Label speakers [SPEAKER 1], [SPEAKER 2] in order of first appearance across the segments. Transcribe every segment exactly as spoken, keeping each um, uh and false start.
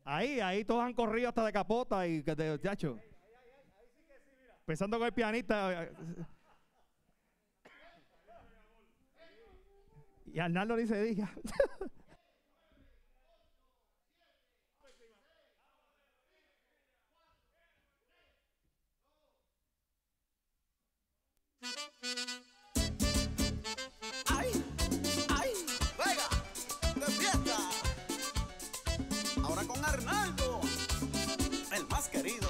[SPEAKER 1] Ahí, ahí todos han corrido hasta de capota y que de chacho. Empezando con el pianista. Y Arnaldo ni se diga.
[SPEAKER 2] ¡Ay! ¡Ay! ¡Venga! ¡De fiesta! Ahora con Arnaldo, el más querido.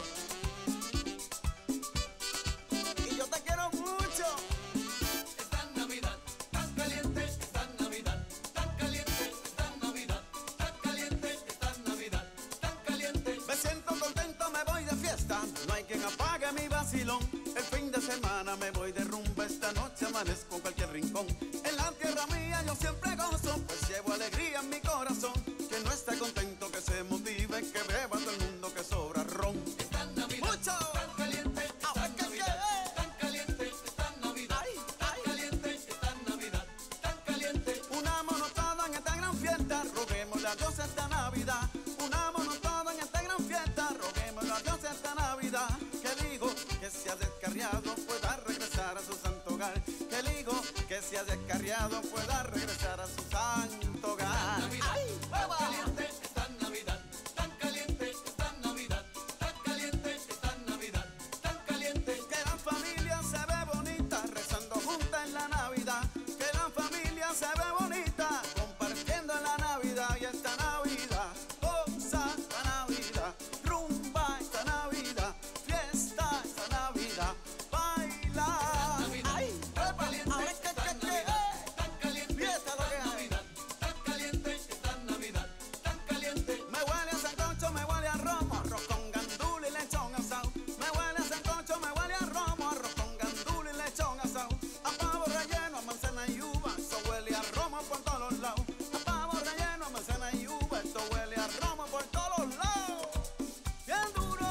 [SPEAKER 2] Y yo te quiero mucho.
[SPEAKER 3] Esta Navidad, tan caliente, esta Navidad, tan caliente, esta Navidad, tan caliente, esta Navidad, tan caliente.
[SPEAKER 2] Me siento contento, me voy de fiesta. No hay quien apague mi vacilón. El fin de semana me voy de rumba. Esta noche amanezco en cualquier rincón. En la tierra mía yo siempre gozo, pues llevo alegría en mi corazón. Quien no esté contento que se motive, que beba todo el mundo que sobra ron.
[SPEAKER 3] Esta Navidad,
[SPEAKER 2] ¡Mucho!
[SPEAKER 3] tan caliente, esta
[SPEAKER 2] Ahora que
[SPEAKER 3] Navidad,
[SPEAKER 2] quede.
[SPEAKER 3] tan caliente, esta Navidad,
[SPEAKER 2] Ay,
[SPEAKER 3] tan
[SPEAKER 2] ay.
[SPEAKER 3] caliente, esta Navidad, tan caliente.
[SPEAKER 2] Unámonos todos en esta gran fiesta, roguémosle a Dios esta Navidad. Unámonos todos en esta gran fiesta, roguémosle a Dios esta Navidad. Que el hijo que se ha descarriado pueda regresar a su santo hogar. Que el hijo que se ha descarriado pueda regresar a su santo hogar.
[SPEAKER 3] Navidad,
[SPEAKER 2] ¡Ay,
[SPEAKER 3] tan
[SPEAKER 2] hueva!
[SPEAKER 3] caliente, esta Navidad, tan caliente, esta Navidad, tan caliente, esta Navidad, tan caliente.
[SPEAKER 2] Que la familia se ve bonita rezando junta en la Navidad. Que la familia se ve bonita compartiendo en la Navidad. Y esta Navidad, goza esta Navidad, rumba esta Navidad, fiesta esta Navidad, baila.
[SPEAKER 3] Navidad,
[SPEAKER 2] ¡Ay!
[SPEAKER 3] tan
[SPEAKER 2] ¡Epa!
[SPEAKER 3] caliente,
[SPEAKER 2] Ahora es que,
[SPEAKER 3] esta
[SPEAKER 2] que, que,
[SPEAKER 3] Navidad,
[SPEAKER 2] eh.
[SPEAKER 3] tan caliente,
[SPEAKER 2] Fiesta lo
[SPEAKER 3] esta
[SPEAKER 2] que hay.
[SPEAKER 3] Navidad, tan caliente, esta Navidad, tan caliente.
[SPEAKER 2] Me huele a sancocho, me huele a romo, arroz con gandul y lechón asado. Me huele a sancocho, me huele a romo, arroz con gandul y lechón asado. A pavo relleno, a manzana y uva, eso huele a romo por todos lados. A pavo relleno, a manzana y uva, esto huele a romo por todos lados. Bien duro.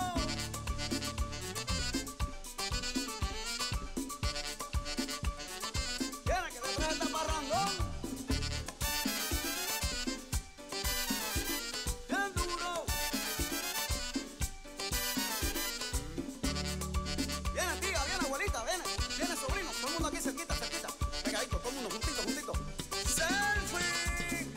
[SPEAKER 2] Viene que te trae este parrandón. Bien duro. Viene tía, viene abuelita, viene, viene sobrino, todo el mundo aquí cerquita, cerquita. Venga ahí, todo el mundo juntito, juntito. ¡Selfie!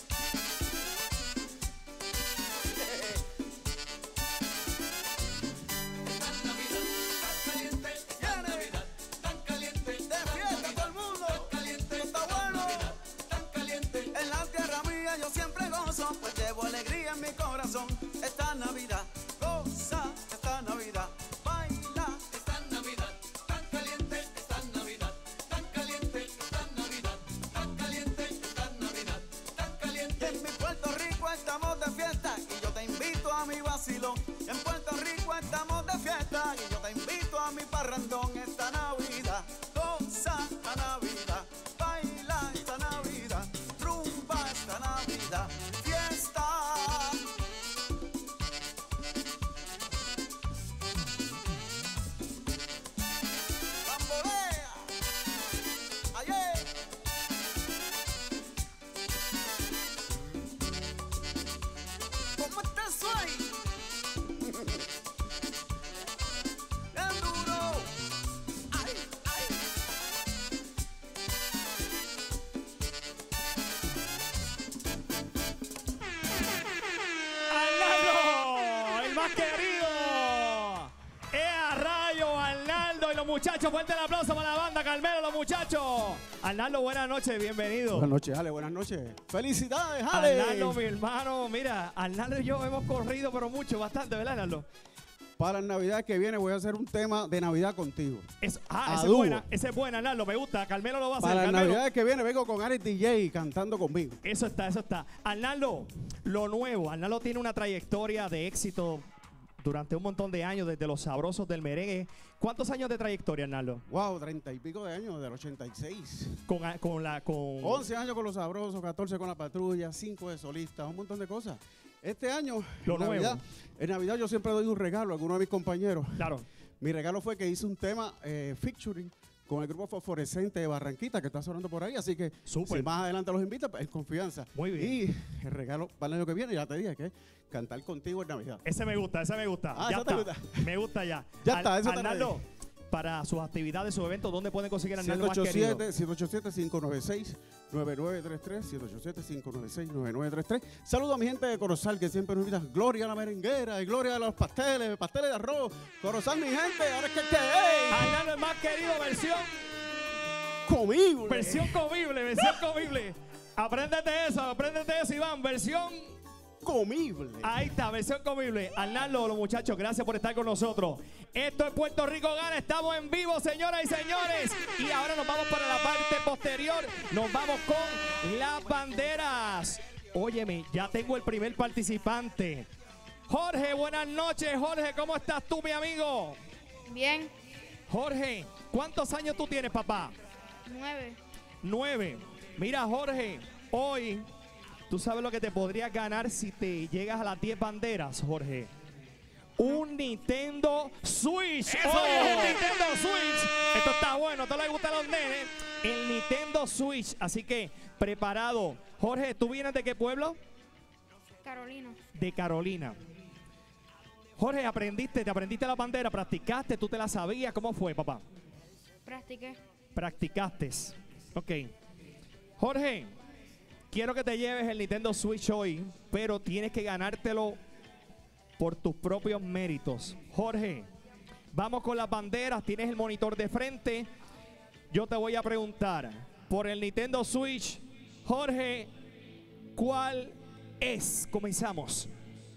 [SPEAKER 3] Esta Navidad, tan caliente, esta
[SPEAKER 2] Viene.
[SPEAKER 3] Navidad, tan caliente,
[SPEAKER 2] De
[SPEAKER 3] esta
[SPEAKER 2] fiesta
[SPEAKER 3] Navidad,
[SPEAKER 2] todo el mundo.
[SPEAKER 3] tan caliente,
[SPEAKER 2] Está
[SPEAKER 3] esta
[SPEAKER 2] bueno.
[SPEAKER 3] Navidad, tan caliente.
[SPEAKER 2] En la tierra mía yo siempre gozo, pues llevo alegría en mi corazón. Esta Navidad, goza esta Navidad, baila.
[SPEAKER 3] Esta Navidad, tan caliente, esta Navidad, tan caliente, esta Navidad, tan caliente, esta Navidad, tan
[SPEAKER 2] Y
[SPEAKER 3] caliente.
[SPEAKER 2] en mi Puerto Rico estamos de fiesta y yo te invito a mi vacilón. Y en Puerto Rico estamos de fiesta y yo te invito a mi parrandón esta Navidad. Goza esta Navidad, baila esta Navidad, rumba esta Navidad, fiesta. Bambolea. Ayer. ¿Cómo estás hoy? Bien duro. Ay, ay.
[SPEAKER 1] ¡Arnaldo! ¡El más querido! ¡Ea rayo, Arnaldo! Y los muchachos, fuerte el aplauso para la banda, Carmelo, los muchachos. Arnaldo, buenas noches, bienvenido.
[SPEAKER 4] Buenas noches, Ale, buenas noches. ¡Felicidades, Ale!
[SPEAKER 1] Arnaldo, mi hermano, mira, Arnaldo y yo hemos corrido, pero mucho, bastante, ¿verdad, Arnaldo?
[SPEAKER 4] Para la Navidad que viene voy a hacer un tema de Navidad contigo.
[SPEAKER 1] Es, ah,
[SPEAKER 4] A
[SPEAKER 1] esa es
[SPEAKER 4] dúo.
[SPEAKER 1] buena, esa es buena, Arnaldo, me gusta. Carmelo lo va a hacer.
[SPEAKER 4] Para la
[SPEAKER 1] Carmelo.
[SPEAKER 4] Navidad que viene vengo con Alex D J cantando conmigo.
[SPEAKER 1] Eso está, eso está. Arnaldo, lo nuevo. Arnaldo tiene una trayectoria de éxito durante un montón de años, desde los sabrosos del merengue. ¿Cuántos años de trayectoria, Arnaldo?
[SPEAKER 4] Wow, treinta y pico de años, del ochenta y seis.
[SPEAKER 1] Con, con la, con...
[SPEAKER 4] once años con los sabrosos, catorce con la patrulla, cinco de solistas, un montón de cosas. Este año,
[SPEAKER 1] Lo
[SPEAKER 4] en
[SPEAKER 1] nuevo.
[SPEAKER 4] Navidad, en Navidad yo siempre doy un regalo a alguno de mis compañeros.
[SPEAKER 1] Claro.
[SPEAKER 4] Mi regalo fue que hice un tema eh, featuring con el grupo Fosforescente de Barranquita, que está sonando por ahí. Así que
[SPEAKER 1] Súper.
[SPEAKER 4] si más adelante los invita, pues, en confianza.
[SPEAKER 1] Muy bien.
[SPEAKER 4] Y el regalo para el año que viene, ya te dije, que es cantar contigo en Navidad.
[SPEAKER 1] Ese me gusta, ese me gusta.
[SPEAKER 4] Ah,
[SPEAKER 1] ya
[SPEAKER 4] ¿eso te
[SPEAKER 1] está.
[SPEAKER 4] gusta?
[SPEAKER 1] Me gusta ya.
[SPEAKER 4] Ya está, eso está
[SPEAKER 1] Arnaldo, para sus actividades, sus eventos, ¿dónde pueden conseguir a Arnaldo más querido?
[SPEAKER 4] siete ocho siete, cinco nueve seis, nueve nueve tres tres, siete ocho siete, cinco nueve seis, nueve nueve tres tres. Saludo a mi gente de Corozal que siempre nos invita. Gloria a la merenguera y gloria a los pasteles, pasteles de arroz. Corozal, mi gente, ahora es que que ¡ey!
[SPEAKER 1] Arnaldo el más querido, versión,
[SPEAKER 4] Comible.
[SPEAKER 1] versión comible, versión comible. Apréndete eso, apréndete eso, Iván, versión...
[SPEAKER 4] Comible.
[SPEAKER 1] Ahí está, versión comible. Arnaldo, los muchachos, gracias por estar con nosotros. Esto es Puerto Rico Gana, estamos en vivo, señoras y señores. Y ahora nos vamos para la parte posterior. Nos vamos con las banderas. Óyeme, ya tengo el primer participante. Jorge, buenas noches. Jorge, ¿cómo estás tú, mi amigo?
[SPEAKER 5] Bien,
[SPEAKER 1] Jorge, ¿cuántos años tú tienes, papá?
[SPEAKER 5] nueve.
[SPEAKER 1] Nueve. Mira, Jorge, hoy... ¿Tú sabes lo que te podrías ganar si te llegas a las diez banderas, Jorge? Un Nintendo Switch.
[SPEAKER 3] ¡Eso!
[SPEAKER 1] Oye, un Nintendo Switch. Esto está bueno, ¿te le gusta a los nenes? El Nintendo Switch. Así que, preparado. Jorge, ¿tú vienes de qué pueblo?
[SPEAKER 5] Carolina.
[SPEAKER 1] De Carolina. Jorge, aprendiste, te aprendiste la bandera, practicaste, tú te la sabías. ¿Cómo fue, papá?
[SPEAKER 5] Practiqué.
[SPEAKER 1] Practicaste. Ok. Jorge, quiero que te lleves el Nintendo Switch hoy, pero tienes que ganártelo por tus propios méritos. Jorge, vamos con las banderas. Tienes el monitor de frente. Yo te voy a preguntar por el Nintendo Switch. Jorge, ¿cuál es? Comenzamos.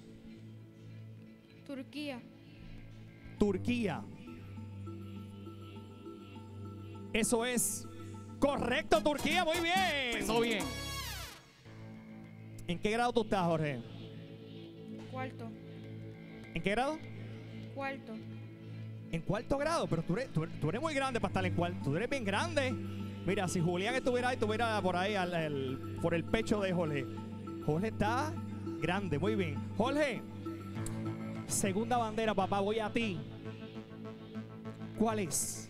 [SPEAKER 5] Turquía.
[SPEAKER 1] Turquía. Eso es correcto, Turquía. Muy bien.
[SPEAKER 3] Empezó bien.
[SPEAKER 1] ¿En qué grado tú estás, Jorge?
[SPEAKER 5] Cuarto.
[SPEAKER 1] ¿En qué grado?
[SPEAKER 5] Cuarto.
[SPEAKER 1] En cuarto grado, pero tú eres, tú eres- tú eres muy grande para estar en cuarto. Tú eres bien grande. Mira, si Julián estuviera ahí, estuviera por ahí, al- al- por el pecho de Jorge. Jorge está grande, muy bien. Jorge, segunda bandera, papá, voy a ti. ¿Cuál es?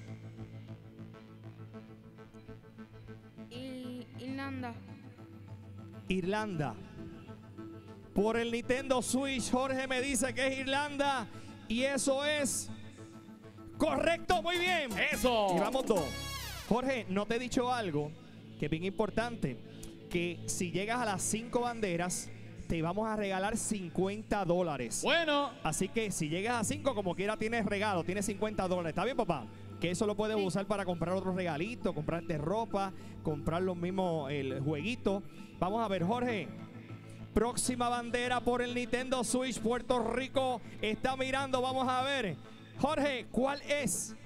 [SPEAKER 5] I- Irlanda.
[SPEAKER 1] Irlanda. Por el Nintendo Switch, Jorge me dice que es Irlanda. Y eso es correcto, muy bien.
[SPEAKER 3] Eso.
[SPEAKER 1] Y vamos dos. Jorge, no te he dicho algo que es bien importante. Que si llegas a las cinco banderas, te vamos a regalar cincuenta dólares.
[SPEAKER 3] Bueno.
[SPEAKER 1] Así que si llegas a cinco, como quiera tienes regalo, tienes cincuenta dólares. ¿Está bien, papá? Que eso lo puedes
[SPEAKER 5] Sí.
[SPEAKER 1] usar para comprar otro regalito, comprarte ropa, comprar los mismos el jueguito. Vamos a ver, Jorge. Próxima bandera por el Nintendo Switch. Puerto Rico está mirando. Vamos a ver. Jorge, ¿cuál es?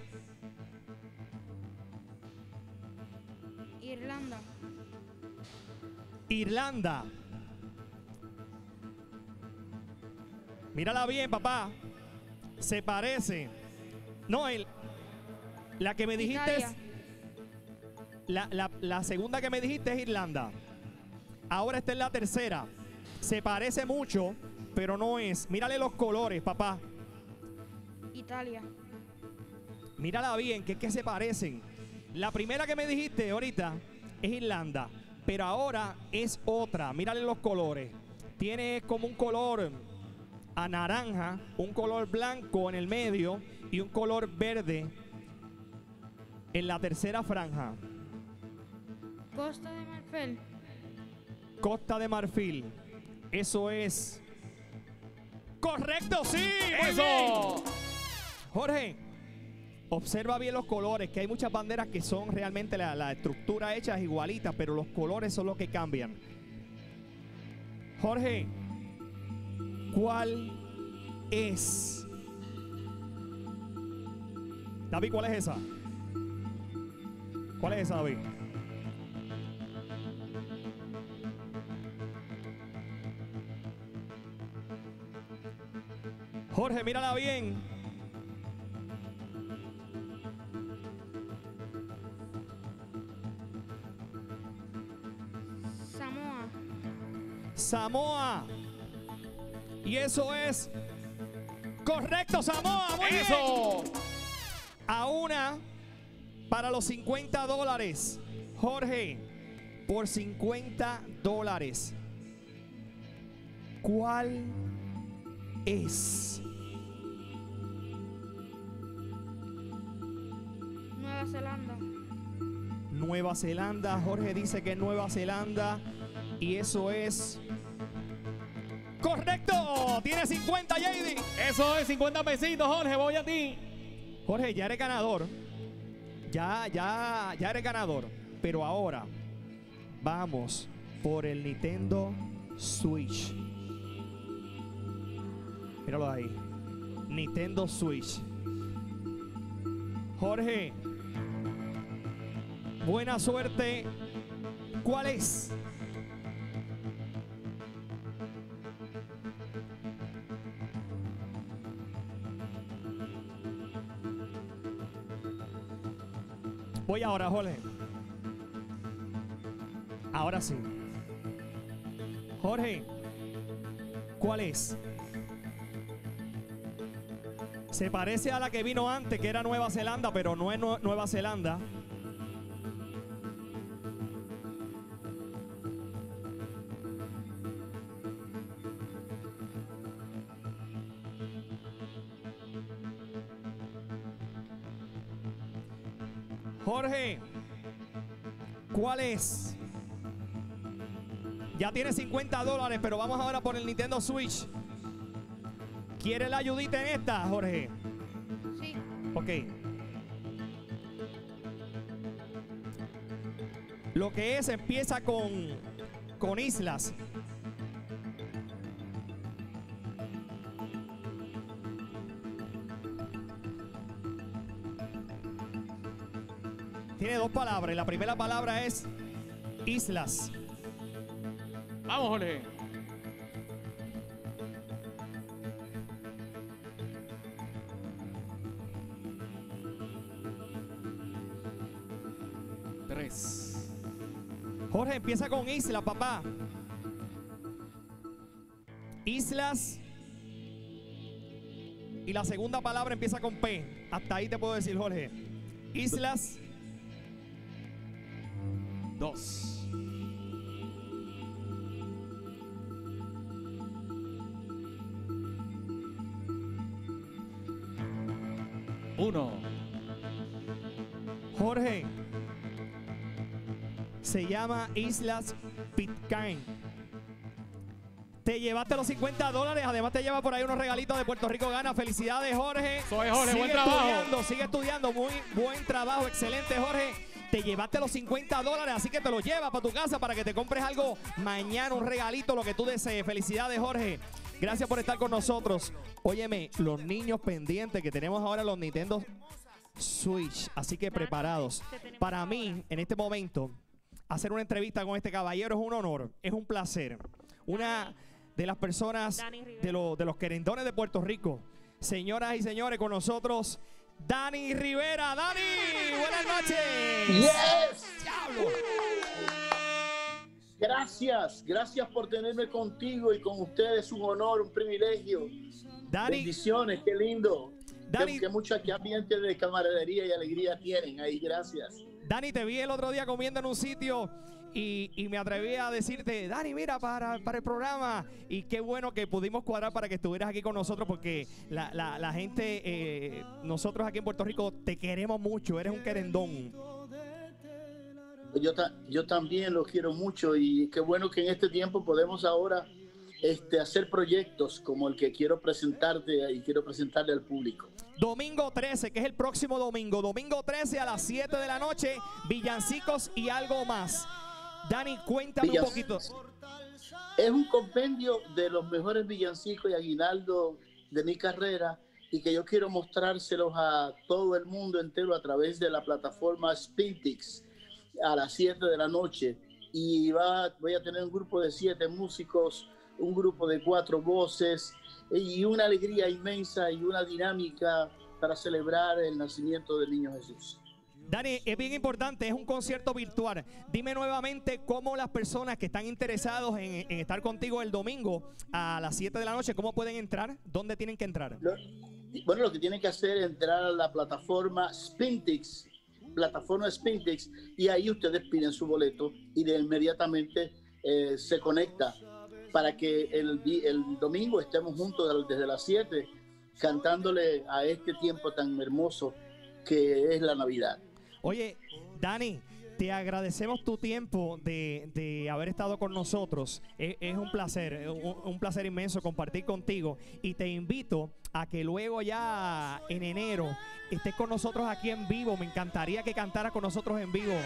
[SPEAKER 5] Irlanda.
[SPEAKER 1] Irlanda. Mírala bien, papá. Se parece. No, el, la que me dijiste es...
[SPEAKER 5] Italia.
[SPEAKER 1] La, la- la segunda que me dijiste es Irlanda. Ahora esta es la tercera. Se parece mucho, pero no es. Mírale los colores, papá.
[SPEAKER 5] Italia.
[SPEAKER 1] Mírala bien, que es que se parecen. La primera que me dijiste ahorita es Irlanda, pero ahora es otra. Mírale los colores. Tiene como un color a naranja, un color blanco en el medio y un color verde en la tercera franja.
[SPEAKER 5] Costa de Marfil.
[SPEAKER 1] Costa de Marfil. Eso es correcto, sí. Muy
[SPEAKER 3] Eso.
[SPEAKER 1] bien. Jorge, observa bien los colores, que hay muchas banderas que son realmente la, la estructura hecha es igualita, pero los colores son los que cambian. Jorge, ¿cuál es? David, ¿cuál es esa? ¿Cuál es esa, David? Jorge, mírala bien.
[SPEAKER 5] Samoa.
[SPEAKER 1] Samoa. Y eso es correcto, Samoa. Muy bien.
[SPEAKER 3] Eso.
[SPEAKER 1] A una Para los cincuenta dólares, Jorge, por cincuenta dólares, ¿cuál es?
[SPEAKER 5] Nueva Zelanda.
[SPEAKER 1] Nueva Zelanda. Jorge dice que es Nueva Zelanda y eso es correcto. Tiene cincuenta, J D.
[SPEAKER 6] Eso es cincuenta pesitos, Jorge, voy a ti.
[SPEAKER 1] Jorge, ya eres ganador. Ya, ya, ya eres ganador. Pero ahora vamos por el Nintendo Switch. Míralo ahí. Nintendo Switch. Jorge, buena suerte. ¿Cuál es? Voy ahora, Jorge. Ahora sí. Jorge, ¿cuál es? Se parece a la que vino antes, que era Nueva Zelanda, pero no es Nue- Nueva Zelanda. Jorge, ¿cuál es? Ya tiene cincuenta dólares, pero vamos ahora por el Nintendo Switch. ¿Quiere la ayudita en esta, Jorge?
[SPEAKER 5] Sí.
[SPEAKER 1] Ok. Lo que es empieza con, con islas. Tiene dos palabras. La primera palabra es islas.
[SPEAKER 6] Vamos, Jorge. Tres.
[SPEAKER 1] Jorge, empieza con isla, papá. Islas. Y la segunda palabra empieza con P. Hasta ahí te puedo decir, Jorge. Islas.
[SPEAKER 6] Dos. Uno.
[SPEAKER 1] Jorge. Se llama Islas Pitcairn. Te llevaste los cincuenta dólares. Además te lleva por ahí unos regalitos de Puerto Rico Gana. Felicidades, Jorge.
[SPEAKER 6] Soy Jorge,
[SPEAKER 1] sigue
[SPEAKER 6] buen trabajo.
[SPEAKER 1] estudiando, sigue estudiando. Muy buen trabajo. Excelente, Jorge. Te llevaste los cincuenta dólares, así que te los llevas para tu casa para que te compres algo mañana, un regalito, lo que tú desees. Felicidades, Jorge. Gracias por estar con nosotros. Óyeme, los niños pendientes que tenemos ahora los Nintendo Switch, así que preparados. Para mí, en este momento, hacer una entrevista con este caballero es un honor, es un placer. Una de las personas de, lo- de los querendones de Puerto Rico. Señoras y señores, con nosotros, Dani Rivera. Dani, buenas noches.
[SPEAKER 7] Yes.
[SPEAKER 1] Diablo.
[SPEAKER 7] Gracias, gracias por tenerme contigo y con ustedes. Un honor, un privilegio.
[SPEAKER 1] Dani,
[SPEAKER 7] Bendiciones, qué lindo.
[SPEAKER 1] Dani-
[SPEAKER 7] Que, que mucha que ambiente de camaradería y alegría tienen ahí. Gracias.
[SPEAKER 1] Dani, te vi el otro día comiendo en un sitio y, y me atreví a decirte, Dani, mira, para, para el programa. Y qué bueno que pudimos cuadrar para que estuvieras aquí con nosotros porque la, la- la gente, eh, nosotros aquí en Puerto Rico, te queremos mucho. Eres un querendón.
[SPEAKER 7] Yo, ta- yo también los quiero mucho y qué bueno que en este tiempo podemos ahora este, hacer proyectos como el que quiero presentarte y quiero presentarle al público.
[SPEAKER 1] Domingo trece, que es el próximo domingo. Domingo trece a las siete de la noche. Villancicos y algo más. Dani, cuéntame
[SPEAKER 7] Villas-
[SPEAKER 1] un poquito.
[SPEAKER 7] Es un compendio de los mejores villancicos y aguinaldo de mi carrera y que yo quiero mostrárselos a todo el mundo entero a través de la plataforma Spintix a las siete de la noche. Y va, voy a tener un grupo de siete músicos, un grupo de cuatro voces y una alegría inmensa y una dinámica para celebrar el nacimiento del niño Jesús.
[SPEAKER 1] Dani, es bien importante, es un concierto virtual. Dime nuevamente cómo las personas que están interesados en, en estar contigo el domingo a las siete de la noche, ¿cómo pueden entrar? ¿Dónde tienen que entrar?
[SPEAKER 7] Lo- bueno, lo que tienen que hacer es entrar a la plataforma Spintix plataforma Spintix y ahí ustedes piden su boleto y de inmediatamente eh, se conecta para que el, di- el domingo estemos juntos del- desde las siete cantándole a este tiempo tan hermoso que es la Navidad.
[SPEAKER 1] Oye, Dani, te agradecemos tu tiempo de, de haber estado con nosotros. Es, es un placer, es un, un placer inmenso compartir contigo. Y te invito a que luego ya en enero estés con nosotros aquí en vivo. Me encantaría que cantaras con nosotros en vivo.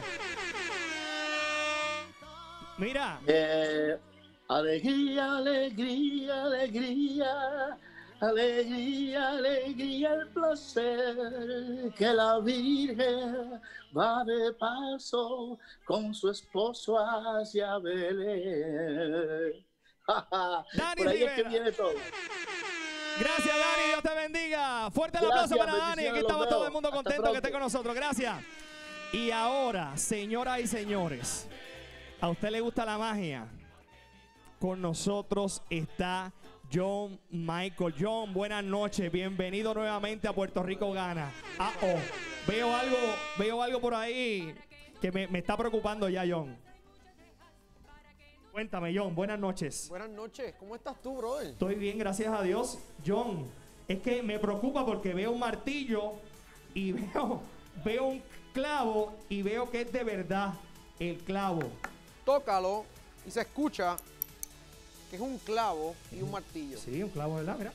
[SPEAKER 1] Mira,
[SPEAKER 7] Eh, alegría, alegría, alegría, alegría, alegría, el placer que la Virgen va de paso con su esposo hacia Belén.
[SPEAKER 1] Dani
[SPEAKER 7] Por ahí es que
[SPEAKER 1] Rivera.
[SPEAKER 7] viene todo.
[SPEAKER 1] gracias Dani, Dios te bendiga. Fuerte el
[SPEAKER 7] Gracias,
[SPEAKER 1] aplauso para Dani.
[SPEAKER 7] bendiciones,
[SPEAKER 1] Aquí
[SPEAKER 7] los
[SPEAKER 1] estamos
[SPEAKER 7] veo.
[SPEAKER 1] todo el mundo
[SPEAKER 7] Hasta
[SPEAKER 1] contento que
[SPEAKER 7] pronto.
[SPEAKER 1] esté con nosotros. Gracias. Y ahora, señoras y señores, ¿a usted le gusta la magia? Con nosotros está John Michael. John, buenas noches. Bienvenido nuevamente a Puerto Rico Gana. Ah, oh. Veo algo, veo algo por ahí que me, me está preocupando ya, John. Cuéntame, John. Buenas noches.
[SPEAKER 8] Buenas noches, ¿cómo estás tú, brother?
[SPEAKER 1] Estoy bien, gracias a Dios. John, es que me preocupa porque veo un martillo y veo, veo un clavo y veo que es de verdad el clavo.
[SPEAKER 8] Tócalo y se escucha que es un clavo y un martillo.
[SPEAKER 1] Sí, un clavo, ¿verdad? Mira.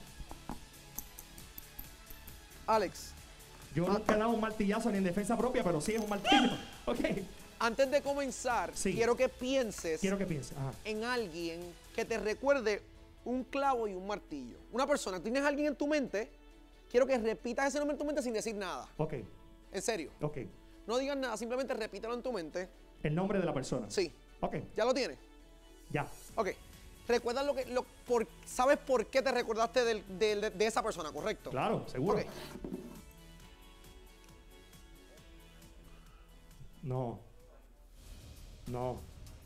[SPEAKER 8] Alex,
[SPEAKER 1] Yo nunca he dado un martillazo ni en defensa propia, pero sí es un martillo. Ok.
[SPEAKER 8] antes de comenzar,
[SPEAKER 1] Sí.
[SPEAKER 8] quiero que pienses
[SPEAKER 1] Quiero que pienses. Ajá.
[SPEAKER 8] en alguien que te recuerde un clavo y un martillo. Una persona, ¿tienes a alguien en tu mente? Quiero que repitas ese nombre en tu mente sin decir nada.
[SPEAKER 1] Ok.
[SPEAKER 8] En serio.
[SPEAKER 1] Ok.
[SPEAKER 8] No digas nada, simplemente repítelo en tu mente.
[SPEAKER 1] El nombre de la persona.
[SPEAKER 8] Sí.
[SPEAKER 1] Ok.
[SPEAKER 8] ¿Ya lo tienes?
[SPEAKER 1] Ya.
[SPEAKER 8] Ok. Recuerda lo que... Lo, por, ¿Sabes por qué te recordaste del- del- de esa persona, correcto?
[SPEAKER 1] Claro, seguro.
[SPEAKER 8] Ok.
[SPEAKER 1] No. No.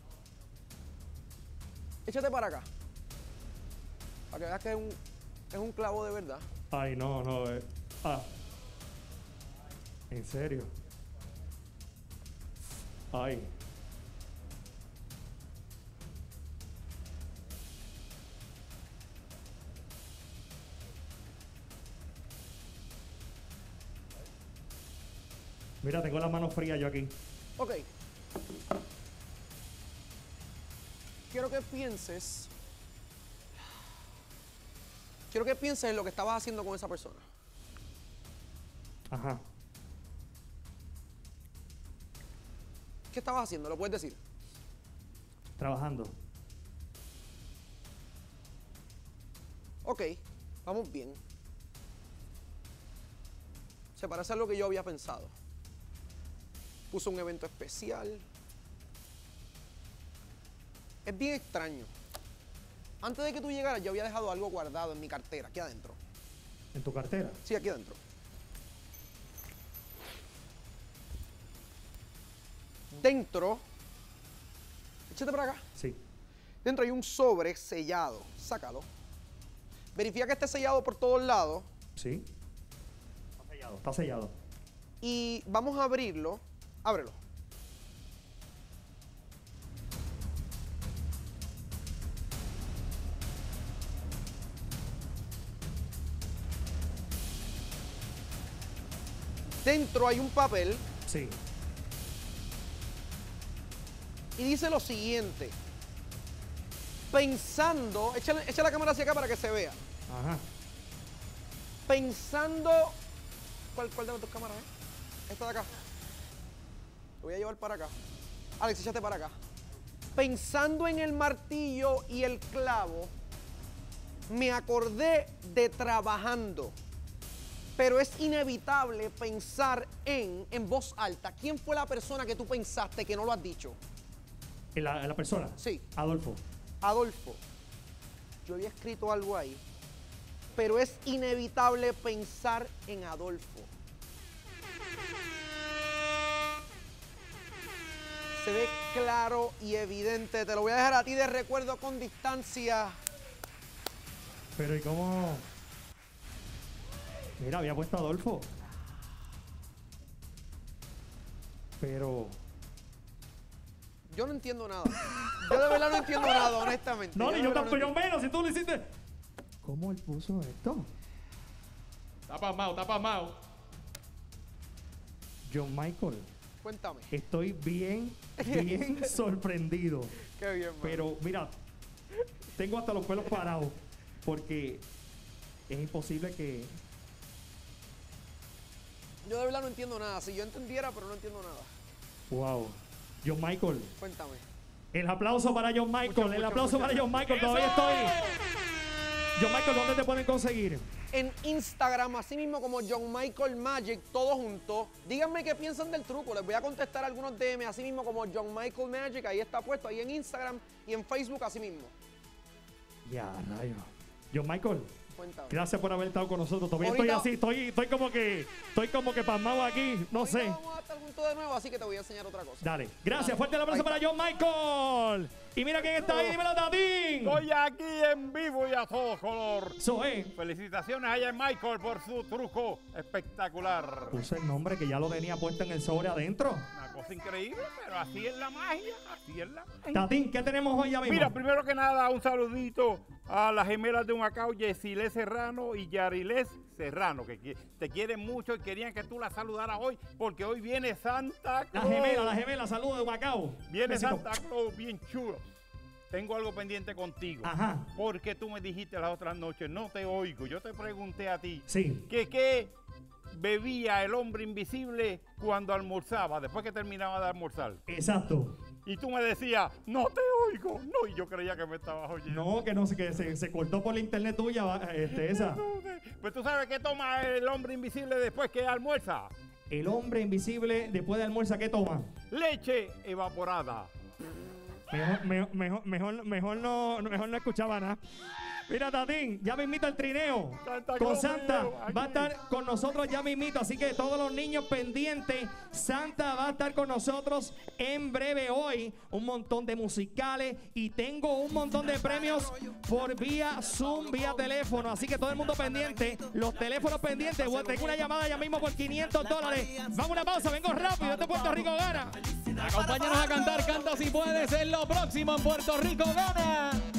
[SPEAKER 8] Échate para acá. Para que veas que es un, es un clavo de verdad.
[SPEAKER 1] Ay, no, no. eh. Ah. ¿En serio? Ay. Mira, tengo las manos frías yo aquí.
[SPEAKER 8] Ok. Quiero que pienses. Quiero que pienses en lo que estabas haciendo con esa persona.
[SPEAKER 1] Ajá.
[SPEAKER 8] ¿Qué estabas haciendo? ¿Lo puedes decir?
[SPEAKER 1] Trabajando.
[SPEAKER 8] Ok, vamos bien. Se parece a lo que yo había pensado. Puso un evento especial. Es bien extraño. Antes de que tú llegaras, yo había dejado algo guardado en mi cartera, aquí adentro.
[SPEAKER 1] ¿En tu cartera?
[SPEAKER 8] Sí, aquí adentro. Dentro, échate para acá.
[SPEAKER 1] Sí.
[SPEAKER 8] Dentro hay un sobre sellado. Sácalo. Verifica que esté sellado por todos lados.
[SPEAKER 1] Sí. Está sellado. Está sellado.
[SPEAKER 8] Y vamos a abrirlo. Ábrelo. Dentro hay un papel
[SPEAKER 1] Sí.
[SPEAKER 8] y dice lo siguiente. Pensando, echa, echa la cámara hacia acá para que se vea.
[SPEAKER 1] Ajá.
[SPEAKER 8] Pensando, ¿cuál, cuál de las dos cámaras es? Esta de acá. Lo voy a llevar para acá. Alex, échate para acá. Pensando en el martillo y el clavo, me acordé de trabajando. Pero es inevitable pensar en, en voz alta. ¿Quién fue la persona que tú pensaste que no lo has dicho?
[SPEAKER 1] ¿En la, en la persona?
[SPEAKER 8] Sí.
[SPEAKER 1] Adolfo.
[SPEAKER 8] Adolfo, yo había escrito algo ahí, pero es inevitable pensar en Adolfo. Se ve claro y evidente. Te lo voy a dejar a ti de recuerdo con distancia.
[SPEAKER 1] Pero ¿y cómo? Mira, había puesto Adolfo. Pero...
[SPEAKER 8] Yo no entiendo nada. Yo de verdad no entiendo nada, honestamente.
[SPEAKER 1] No,
[SPEAKER 8] de
[SPEAKER 1] ni yo
[SPEAKER 8] verdad no
[SPEAKER 1] tampoco, yo
[SPEAKER 8] entiendo.
[SPEAKER 1] menos, si tú lo hiciste. ¿Cómo él puso esto?
[SPEAKER 6] Está pasmado, está pasmado.
[SPEAKER 1] John Michael,
[SPEAKER 8] Cuéntame.
[SPEAKER 1] estoy bien, bien sorprendido.
[SPEAKER 8] Qué bien, mano.
[SPEAKER 1] Pero mira, tengo hasta los pelos parados porque es imposible que...
[SPEAKER 8] Yo de verdad no entiendo nada. Si yo entendiera, pero no entiendo nada.
[SPEAKER 1] Wow. John Michael.
[SPEAKER 8] Cuéntame.
[SPEAKER 1] El aplauso para John Michael.
[SPEAKER 8] Mucho,
[SPEAKER 1] el
[SPEAKER 8] mucho,
[SPEAKER 1] aplauso
[SPEAKER 8] mucho.
[SPEAKER 1] para John Michael. Todavía estoy. John Michael, ¿dónde te pueden conseguir?
[SPEAKER 8] En Instagram, así mismo como John Michael Magic, todo junto. Díganme qué piensan del truco. Les voy a contestar algunos D M, así mismo como John Michael Magic. Ahí está puesto, ahí en Instagram y en Facebook, así mismo.
[SPEAKER 1] Ya, rayo. John Michael,
[SPEAKER 8] Cuéntame.
[SPEAKER 1] gracias por haber estado con nosotros. Todavía
[SPEAKER 8] Ahorita-
[SPEAKER 1] estoy así, estoy, estoy como que, estoy como que pasmado aquí. No
[SPEAKER 8] Ahorita
[SPEAKER 1] sé.
[SPEAKER 8] Vamos a estar juntos de nuevo, así que te voy a enseñar otra cosa.
[SPEAKER 1] Dale. Gracias. Fuerte el aplauso
[SPEAKER 8] Ahí
[SPEAKER 1] para
[SPEAKER 8] está.
[SPEAKER 1] John Michael. Y mira quién está ahí. Dímelo, Tatín.
[SPEAKER 9] Estoy aquí en vivo y a todo color.
[SPEAKER 1] Eso es.
[SPEAKER 9] Felicitaciones a Jan Michael por su truco espectacular.
[SPEAKER 1] Puse el nombre que ya lo tenía puesto en el sobre adentro.
[SPEAKER 9] Una cosa increíble, pero así es la magia, así es la magia.
[SPEAKER 1] Tatín, ¿qué tenemos hoy ya mismo?
[SPEAKER 9] Mira, primero que nada, un saludito a las gemelas de Humacao, Yesilé Serrano y Yarilés Serrano, que qui- te quieren mucho y querían que tú las saludaras hoy, porque hoy viene Santa
[SPEAKER 1] La
[SPEAKER 9] Claus.
[SPEAKER 1] gemela, la gemela. Saludos de Macao.
[SPEAKER 9] Viene
[SPEAKER 1] Besito.
[SPEAKER 9] Santa Claus bien chulo. Tengo algo pendiente contigo.
[SPEAKER 1] Ajá.
[SPEAKER 9] Porque tú me dijiste las otras noches, no te oigo. Yo te pregunté a ti
[SPEAKER 1] Sí.
[SPEAKER 9] que qué bebía el hombre invisible cuando almorzaba, después que terminaba de almorzar.
[SPEAKER 1] Exacto.
[SPEAKER 9] Y tú me decías, no te oigo. No, y yo creía que me estabas oyendo.
[SPEAKER 1] No, que no sé, que se, se cortó por la internet tuya, va, este, esa.
[SPEAKER 9] Pues tú sabes qué toma el hombre invisible después que almuerza.
[SPEAKER 1] El hombre invisible después de almuerzo, ¿qué toma?
[SPEAKER 9] Leche evaporada.
[SPEAKER 1] Mejor, mejor, mejor, mejor, mejor no, mejor no escuchaba nada. Mira, Tatín, ya mismito el trineo
[SPEAKER 9] Santa
[SPEAKER 1] con
[SPEAKER 9] Claus
[SPEAKER 1] Santa
[SPEAKER 9] mío, aquí.
[SPEAKER 1] va a estar con nosotros ya mismito, así que todos los niños pendientes, Santa va a estar con nosotros en breve hoy, un montón de musicales y tengo un montón de premios por vía Zoom, vía teléfono, así que todo el mundo pendiente, los teléfonos pendientes, bueno, tengo una llamada ya mismo por quinientos dólares, vamos a una pausa, vengo rápido, este Puerto Rico gana.
[SPEAKER 6] Acompáñanos a cantar Canta Si Puedes en lo próximo en Puerto Rico Gana.